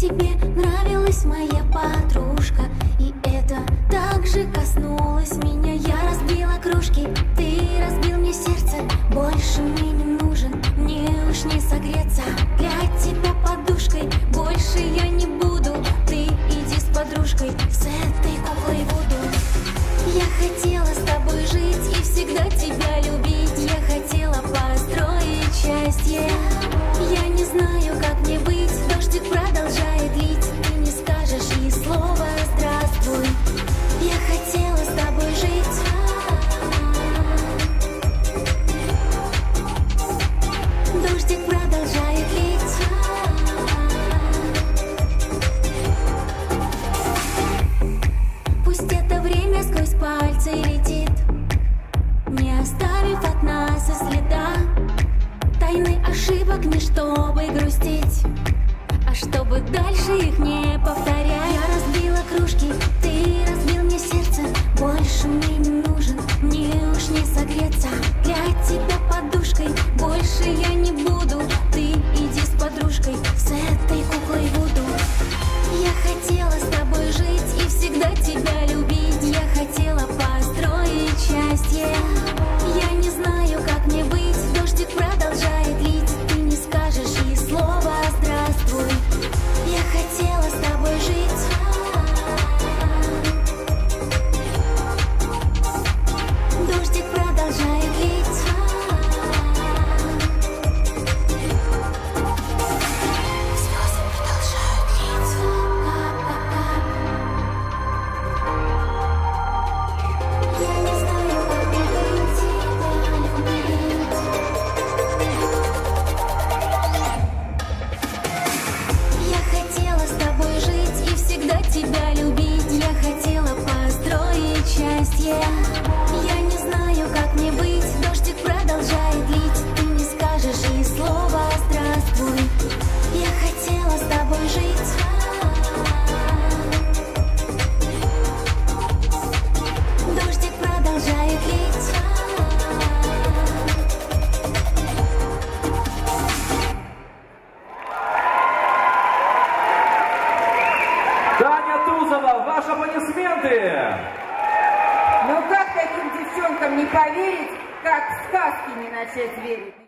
тебе нравилась моя подружка, и это также коснулось меня. Я разбила кружки, ты разбил мне сердце. Больше мне не нужен, мне уж не согреться. Для тебя подушкой больше я не буду. Ты иди с подружкой, с этой куклой буду. Я хотела с тобой жить и всегда тебя любить. Я хотела построить счастье. Я не знаю, как мне быть. Дождик продолжает лить. Ты не скажешь и слова здравствуй. Я хотела с тобой жить. Дождик продолжает лить. Пусть это время сквозь пальцы летит, не оставив от нас и следа. Тайны ошибок не чтобы грустить, а чтобы дальше их не повторять. Я разбила кружки, ты разбил мне сердце. Больше мне не нужен, мне уж не согреться. Для тебя подушкой больше я не буду. Ты иди с подружкой, с этой куклой буду. Я хотела с тобой жить и всегда тебя любить. Я хотела построить счастье. Я не знаю, как мне быть. Дождик продолжает лить. Ты не скажешь и слова здравствуй. Я хотела с тобой жить. Дождик продолжает лить. Слезы продолжают лить. Я не знаю, как мне быть, тебя любить. Я хотела с тобой жить и всегда тебя любить. Я хотела построить счастье. Я не знаю, как мне быть. Дождик продолжает лить. Ты не скажешь и слова здравствуй. Я хотела с тобой жить. Дождик продолжает лить. Таня Тузова, ваши аплодисменты! Ну как таким девчонкам не поверить, как в сказки не начать верить?